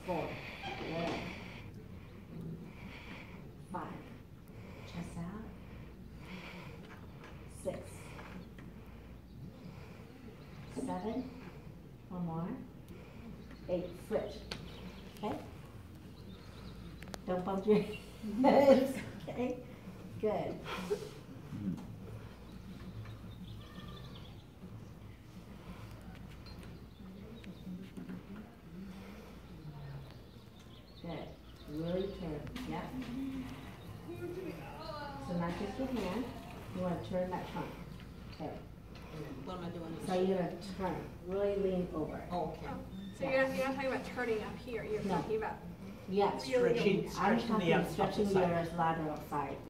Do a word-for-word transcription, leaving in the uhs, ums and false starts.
Four. Good. Five. Chest out. Six. Seven. One more. Eight. Switch. Okay. Don't bump your head. Okay. Good. Good. Really turn. Yeah. So not just your hand. You want to turn that trunk. Okay. What am I doing? So you're going to turn. Really lean over. Oh, okay. Oh, so you're not, you're not talking about turning up here. You're No. talking about Yes. really Stretching, I'm stretching the talking up- upper stretching side. your lateral side.